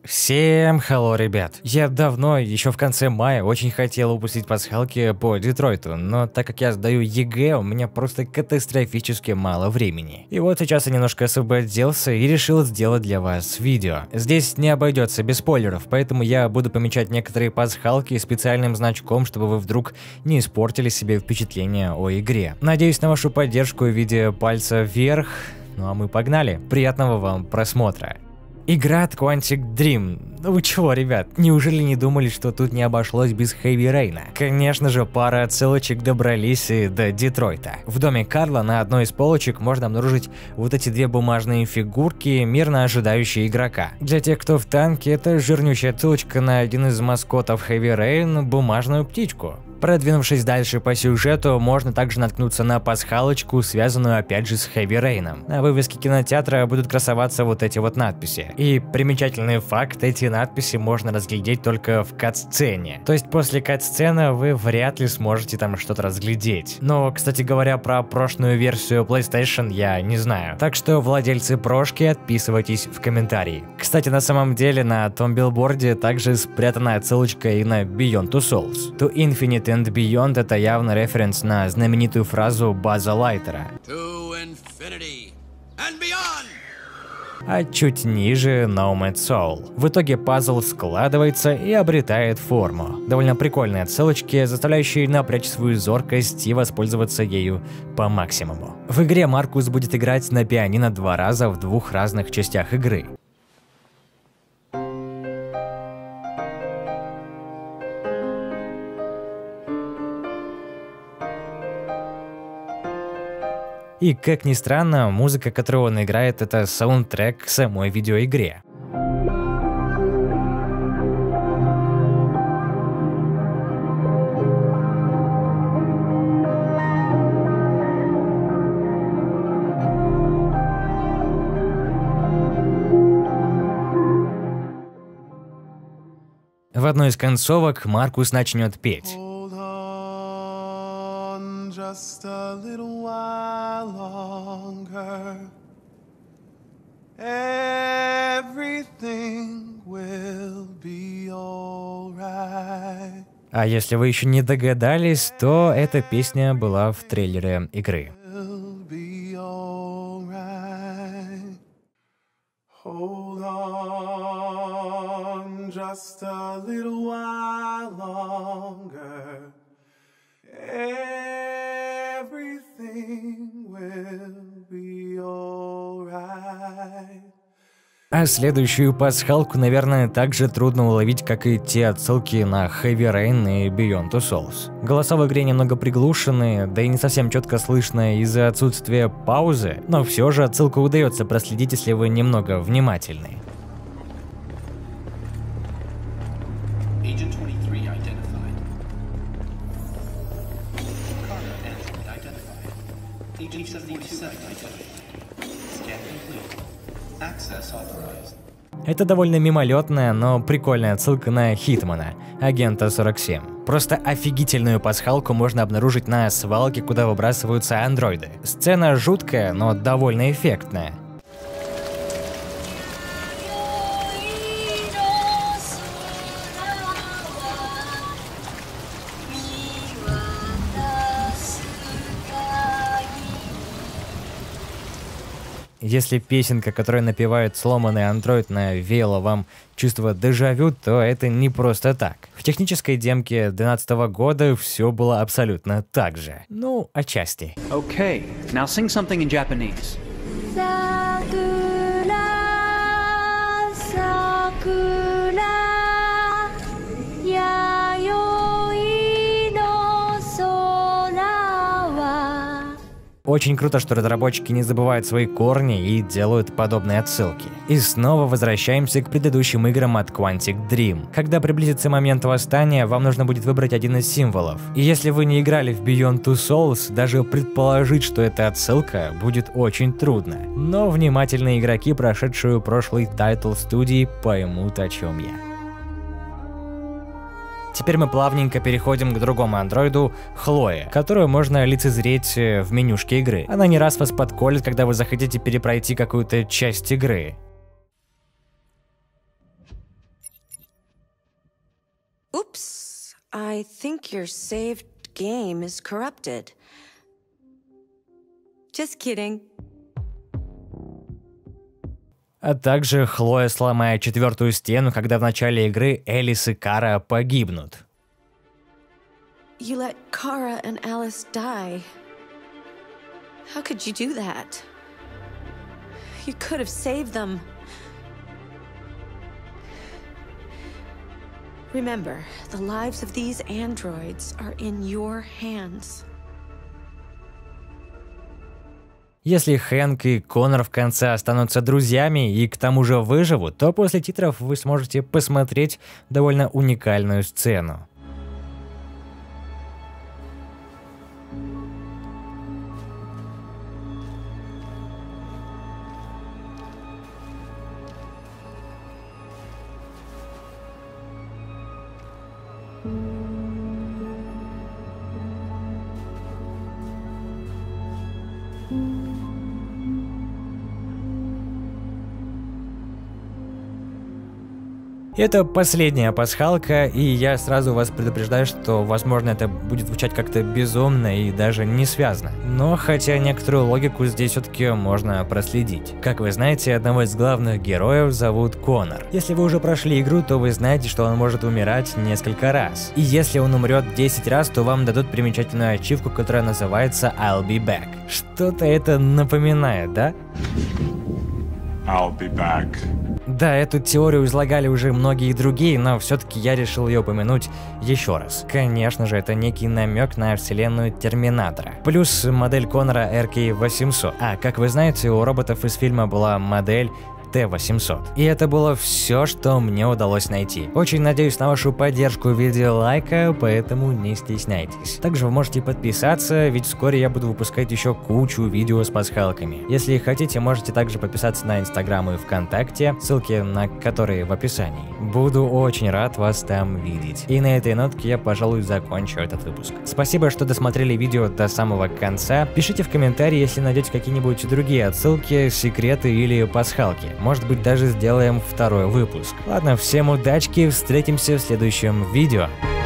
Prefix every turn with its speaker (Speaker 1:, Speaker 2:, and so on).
Speaker 1: Всем hello, ребят! Я давно, еще в конце мая, очень хотел выпустить пасхалки по Детройту, но так как я сдаю ЕГЭ, у меня просто катастрофически мало времени. И вот сейчас я немножко освободился и решил сделать для вас видео. Здесь не обойдется без спойлеров, поэтому я буду помечать некоторые пасхалки специальным значком, чтобы вы вдруг не испортили себе впечатление о игре. Надеюсь на вашу поддержку в виде пальца вверх, ну а мы погнали. Приятного вам просмотра. Игра от Quantic Dream. Ну вы чего, ребят, неужели не думали, что тут не обошлось без Heavy Rain? Конечно же, пара отсылочек добрались и до Детройта. В доме Карла на одной из полочек можно обнаружить вот эти две бумажные фигурки, мирно ожидающие игрока. Для тех, кто в танке, это жирнющая отсылочка на один из маскотов Heavy Rain – бумажную птичку. Продвинувшись дальше по сюжету, можно также наткнуться на пасхалочку, связанную опять же с Heavy Rain. На вывеске кинотеатра будут красоваться вот эти вот надписи. И примечательный факт, эти надписи можно разглядеть только в кат-сцене. То есть после кат-сцены вы вряд ли сможете там что-то разглядеть. Но, кстати говоря, про прошлую версию PlayStation я не знаю. Так что, владельцы прошки, отписывайтесь в комментарии. Кстати, на самом деле на том билборде также спрятана отсылочка и на Beyond Two Souls. To Infinite and Beyond — это явно референс на знаменитую фразу База Лайтера. To infinity and beyond! А чуть ниже Nomad Soul. В итоге пазл складывается и обретает форму. Довольно прикольные отсылочки, заставляющие напрячь свою зоркость и воспользоваться ею по максимуму. В игре Маркус будет играть на пианино 2 раза в 2 разных частях игры. И, как ни странно, музыка, которую он играет, это саундтрек к самой видеоигре. В одной из концовок Маркус начнет петь. Just a little while longer. Everything will be alright. А если вы еще не догадались, то эта песня была в трейлере игры. Hold on, just a little while longer. А следующую пасхалку, наверное, так же трудно уловить, как и те отсылки на Heavy Rain и Beyond Two Souls. Голоса в игре немного приглушены, да и не совсем четко слышно из-за отсутствия паузы, но все же отсылку удается проследить, если вы немного внимательны. Это довольно мимолетная, но прикольная отсылка на Хитмана, агента 47. Просто офигительную пасхалку можно обнаружить на свалке, куда выбрасываются андроиды. Сцена жуткая, но довольно эффектная. Если песенка, которая напевает сломанный андроид, навеяла вам чувство дежавю, то это не просто так. В технической демке 2012 года все было абсолютно так же. Ну, отчасти.
Speaker 2: Okay, now sing something in Japanese.
Speaker 1: Очень круто, что разработчики не забывают свои корни и делают подобные отсылки. И снова возвращаемся к предыдущим играм от Quantic Dream. Когда приблизится момент восстания, вам нужно будет выбрать один из символов. И если вы не играли в Beyond Two Souls, даже предположить, что это отсылка, будет очень трудно. Но внимательные игроки, прошедшие прошлый тайтл студии, поймут, о чем я. Теперь мы плавненько переходим к другому андроиду, Хлое, которую можно лицезреть в менюшке игры. Она не раз вас подколет, когда вы захотите перепройти какую-то часть игры.
Speaker 3: Oops, I think your saved game is corrupted. Just kidding.
Speaker 1: А также Хлоя сломает 4-ю стену, когда в начале игры Элис и Кара погибнут.
Speaker 3: You let Kara and Alice die. How could you do that? You could have saved them. Remember, the lives of these androids are in your hands.
Speaker 1: Если Хэнк и Коннор в конце останутся друзьями и к тому же выживут, то после титров вы сможете посмотреть довольно уникальную сцену. Это последняя пасхалка, и я сразу вас предупреждаю, что, возможно, это будет звучать как-то безумно и даже не связано. Но хотя некоторую логику здесь все-таки можно проследить. Как вы знаете, одного из главных героев зовут Коннор. Если вы уже прошли игру, то вы знаете, что он может умирать несколько раз. И если он умрет 10 раз, то вам дадут примечательную ачивку, которая называется I'll be back. Что-то это напоминает, да?
Speaker 4: I'll be back.
Speaker 1: Да, эту теорию излагали уже многие другие, но все-таки я решил ее упомянуть еще раз. Конечно же, это некий намек на вселенную Терминатора. Плюс модель Коннора RK-800. А как вы знаете, у роботов из фильма была модель Т-800. И это было все, что мне удалось найти. Очень надеюсь на вашу поддержку в виде лайка, поэтому не стесняйтесь. Также вы можете подписаться, ведь вскоре я буду выпускать еще кучу видео с пасхалками. Если хотите, можете также подписаться на Инстаграм и ВКонтакте, ссылки на которые в описании. Буду очень рад вас там видеть. И на этой нотке я, пожалуй, закончу этот выпуск. Спасибо, что досмотрели видео до самого конца. Пишите в комментарии, если найдете какие-нибудь другие отсылки, секреты или пасхалки. Может быть, даже сделаем второй выпуск. Ладно, всем удачки, встретимся в следующем видео.